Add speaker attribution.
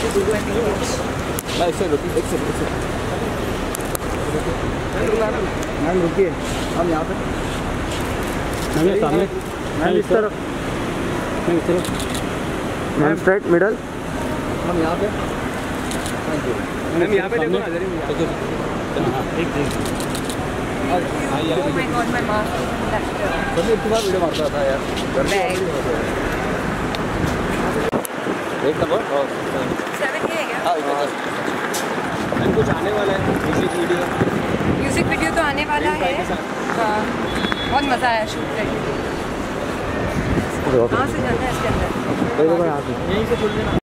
Speaker 1: Ma'am रुकिए, हम यहाँ पे सामने मैम इस तरफ, मैम स्ट्राइट मिडल, हम यहाँ पे मैम यहाँ पे देखो ना, एक वीडियो मारता था यार, एक नंबर
Speaker 2: 7 है क्या?
Speaker 1: मैम कुछ आने वाला है
Speaker 2: म्यूजिक वीडियो तो आने वाला है। हाँ, बहुत मज़ा आया शूट करके। कहाँ से जाना है इसके अंदर?
Speaker 1: यहीं से खुल देना।